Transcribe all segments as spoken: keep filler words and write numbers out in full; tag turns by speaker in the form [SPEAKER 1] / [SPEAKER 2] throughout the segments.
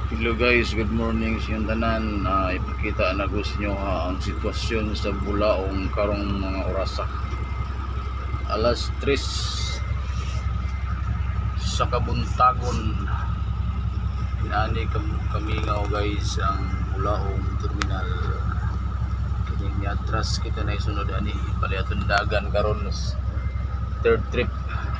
[SPEAKER 1] Hello guys, good morning sa inyong tanan. Uh, ipakita na gusto nyo ha, ang sitwasyon sa Bulaong karong mga orasa. Alas tres sa kabuntagon. Inaani kami nga guys ang Bulaong terminal. Kining niatras kita na isunod ani paliaton dagan karon third trip.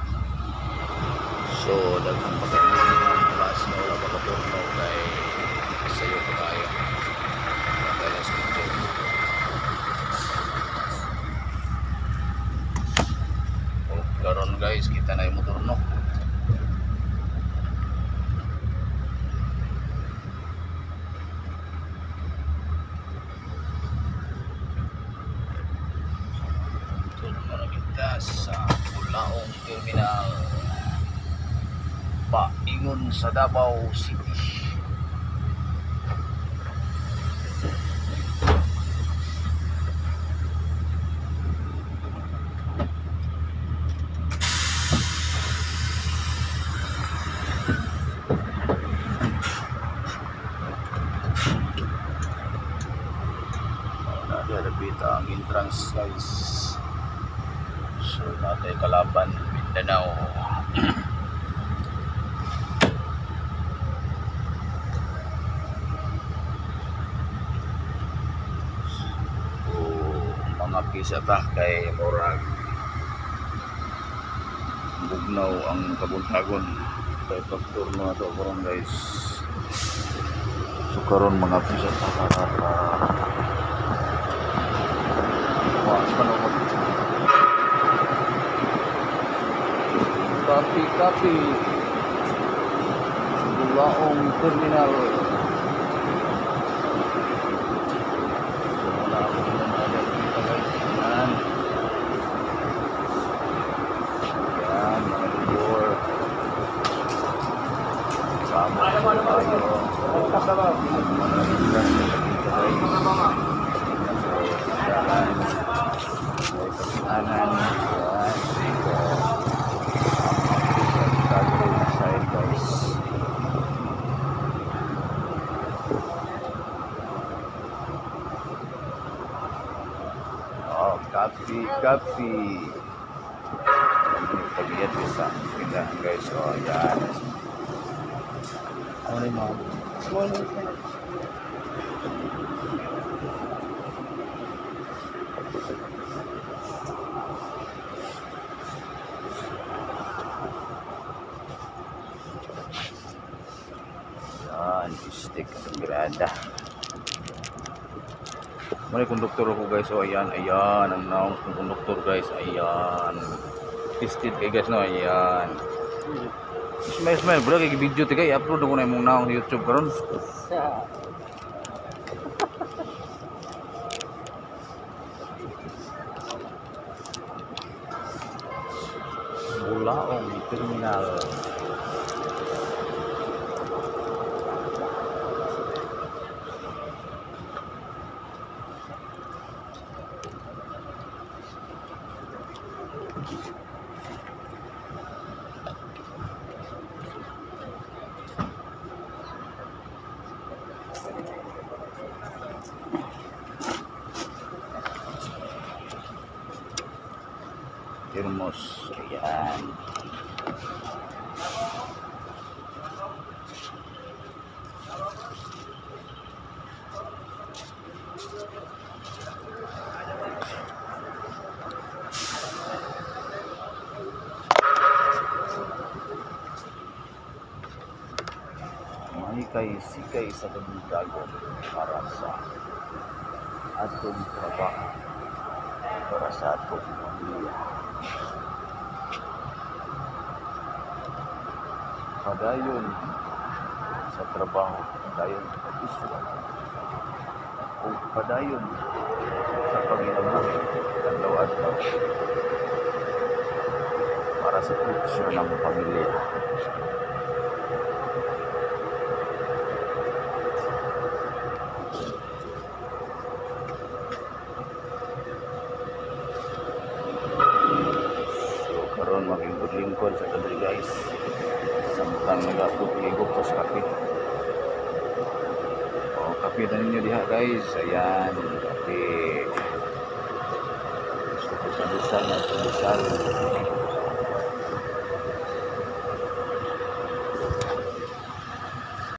[SPEAKER 1] So daghang pagkain bus na wala pa kaporno kay sayo pa tayo. Alas dito. Oh, karon guys kita na yung motor no. Kita sa Bulaong Terminal paingon sa Davao City. Nagalapit ang entrance guys. So natin kalaban Mindanao. Mga pisa ta kay murag bugnaw ang kabuntagon kay pagturno ato karon guys. So karon mga pisa ta para kapi kapi Bulaong Terminal. Kapi kapi paglihat bisa kita guys. Oh yan ano ni mo yan stick ang grada. May konduktor ako guys. Oh ayan, ayan ang naong konduktor guys. Ayan. Tested kay guys no. Ayan. Smile smile bro kay video ti kay upload ko na imong naong YouTube karon. Bulaong Terminal. Termos, ayan. Mahikay sikay sa kabuntagon para sa atong trabaho, para sa atong pamilya. Padayon sa trabaho, padayon sa pag-iswa, o padayon sa panginabuhi kadlaw-adlaw para sa future ng pamilya. So karon maglingkod-lingkod sa kadri guys. Samtang nag-upload ligo ko sa kape. kita ninyo diha guys. Ayan, okay. Gusto ko pandesal na pandesal.